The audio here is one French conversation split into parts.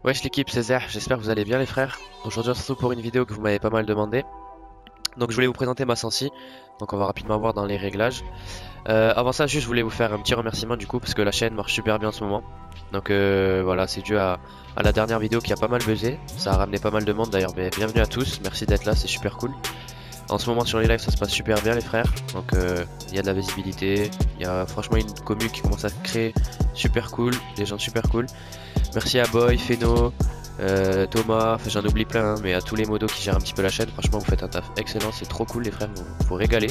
Wesh l'équipe, c'est Zer, j'espère que vous allez bien les frères. Aujourd'hui on se retrouve pour une vidéo que vous m'avez pas mal demandé. Donc je voulais vous présenter ma sensi, donc on va rapidement voir dans les réglages. Avant ça juste je voulais vous faire un petit remerciement du coup parce que la chaîne marche super bien en ce moment. Donc voilà, c'est dû à la dernière vidéo qui a pas mal buzzé, ça a ramené pas mal de monde d'ailleurs, mais bienvenue à tous, merci d'être là, c'est super cool. En ce moment sur les lives ça se passe super bien les frères, donc il y a de la visibilité, il y a franchement une commu qui commence à se créer super cool, des gens super cool. Merci à Boy, Feno, Thomas, enfin j'en oublie plein, hein, mais à tous les modos qui gèrent un petit peu la chaîne, franchement vous faites un taf excellent, c'est trop cool les frères, vous régalez.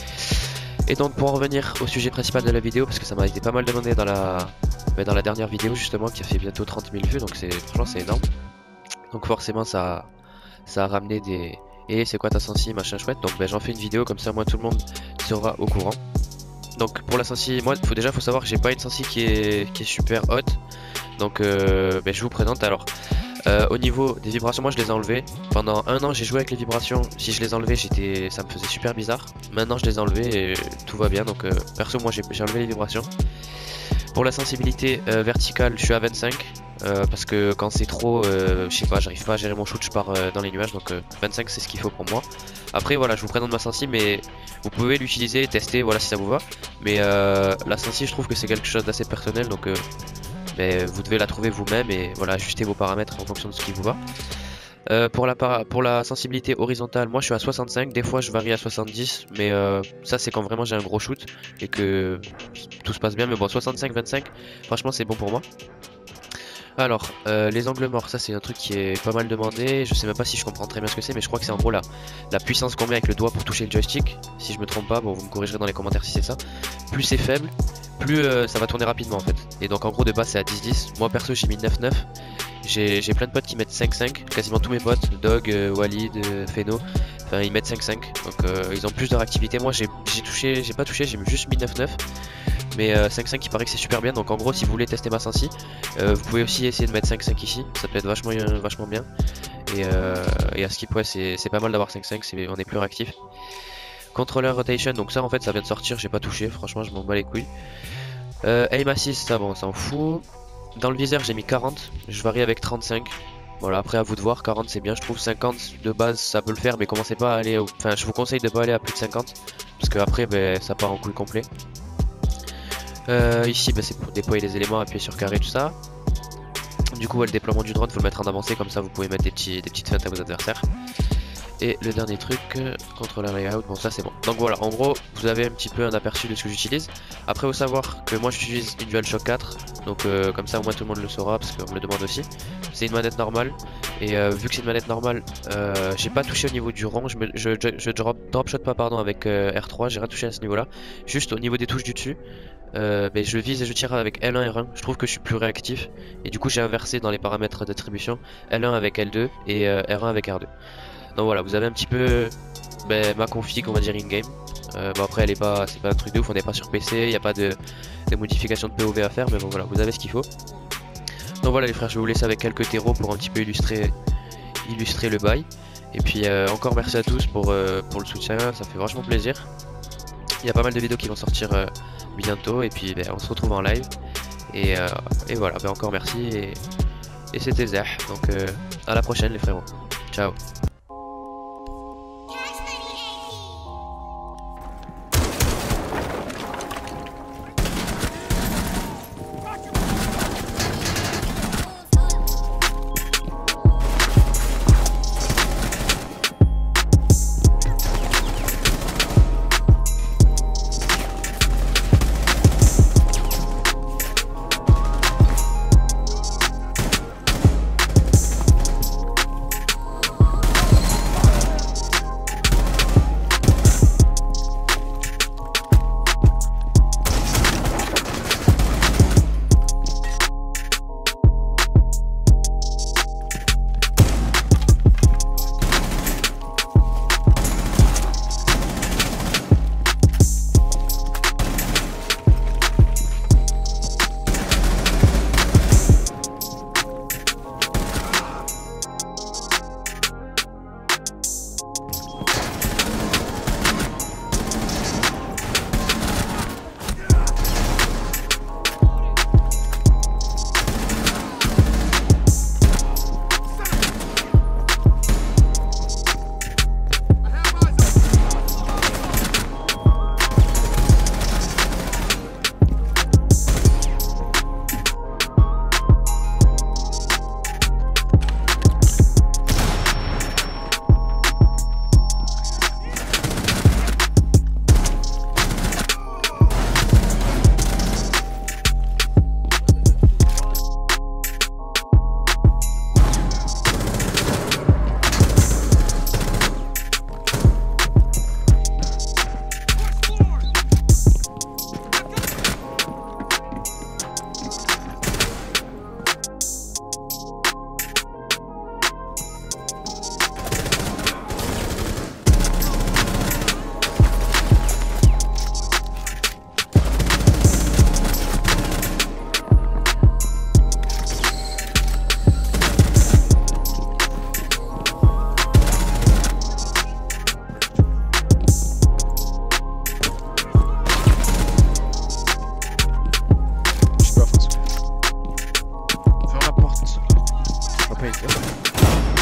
Et donc pour en revenir au sujet principal de la vidéo, parce que ça m'a été pas mal demandé dans la dernière vidéo justement qui a fait bientôt 30 000 vues, donc franchement c'est énorme. Donc forcément ça a ramené des... Et c'est quoi ta sensi machin chouette, donc j'en fais une vidéo comme ça moi tout le monde sera au courant. Donc pour la sensi, moi faut savoir que j'ai pas une sensi qui est super haute. Donc je vous présente alors. Au niveau des vibrations, moi je les ai enlevées. Pendant un an j'ai joué avec les vibrations. Si je les enlevais, ça me faisait super bizarre. Maintenant je les ai enlevées et tout va bien. Donc perso moi j'ai enlevé les vibrations. Pour la sensibilité verticale, je suis à 25. Parce que quand c'est trop, je sais pas, j'arrive pas à gérer mon shoot, je pars dans les nuages. Donc 25 c'est ce qu'il faut pour moi. Après voilà, je vous présente ma sensi, mais vous pouvez l'utiliser, tester, voilà si ça vous va. Mais la sensi je trouve que c'est quelque chose d'assez personnel. Donc mais vous devez la trouver vous-même et voilà, ajuster vos paramètres en fonction de ce qui vous va. Pour la sensibilité horizontale, moi je suis à 65, des fois je varie à 70, mais ça c'est quand vraiment j'ai un gros shoot et que tout se passe bien, mais bon 65-25, franchement c'est bon pour moi. Alors, les angles morts, ça c'est un truc qui est pas mal demandé, je sais même pas si je comprends très bien ce que c'est, mais je crois que c'est en gros la puissance qu'on met avec le doigt pour toucher le joystick, si je me trompe pas, bon vous me corrigerez dans les commentaires si c'est ça. Plus c'est faible, plus ça va tourner rapidement en fait. Et donc en gros de base c'est à 10-10, moi perso j'ai mis 9-9, j'ai plein de potes qui mettent 5-5, quasiment tous mes potes, Dog, Walid, Feno, enfin ils mettent 5-5, donc ils ont plus de réactivité. Moi j'ai pas touché, j'ai juste mis 9-9. Mais 5-5 il paraît que c'est super bien, donc en gros si vous voulez tester ma sensi, vous pouvez aussi essayer de mettre 5-5 ici, ça peut être vachement bien. Et à skip ouais c'est pas mal d'avoir 5-5, on est plus réactif. Controller rotation, donc ça en fait ça vient de sortir, j'ai pas touché, franchement je m'en bats les couilles. Aim assist, ça bon on s'en fout. Dans le viseur j'ai mis 40, je varie avec 35. Voilà, après à vous de voir, 40 c'est bien, je trouve 50 de base ça peut le faire, mais commencez pas à aller enfin je vous conseille de pas aller à plus de 50, parce que après ça part en couille complet. Ici c'est pour déployer les éléments, appuyer sur carré, tout ça. Du coup le déploiement du drone faut le mettre en avancé, comme ça vous pouvez mettre des petites feintes à vos adversaires. Et le dernier truc, contrôleur layout, bon ça c'est bon. Donc voilà, en gros vous avez un petit peu un aperçu de ce que j'utilise. Après il faut savoir que moi j'utilise une DualShock 4, donc comme ça au moins tout le monde le saura parce qu'on me le demande aussi. C'est une manette normale, et vu que c'est une manette normale, j'ai pas touché au niveau du rond, je dropshot pas pardon avec R3, j'ai rien touché à ce niveau là. Juste au niveau des touches du dessus, je vise et je tire avec L1 R1, je trouve que je suis plus réactif, et du coup j'ai inversé dans les paramètres d'attribution, L1 avec L2 et R1 avec R2. Donc voilà, vous avez un petit peu ma config on va dire in-game. Bon après c'est pas un truc de ouf, on n'est pas sur PC, il n'y a pas de modification de POV à faire, mais bon voilà, vous avez ce qu'il faut. Donc voilà les frères, je vais vous laisser avec quelques terreaux pour un petit peu illustrer le bail. Et puis encore merci à tous pour le soutien, ça fait vachement plaisir. Il y a pas mal de vidéos qui vont sortir bientôt, et puis on se retrouve en live. Et voilà, encore merci, et c'était Zah, donc à la prochaine les frérots. Ciao. fake.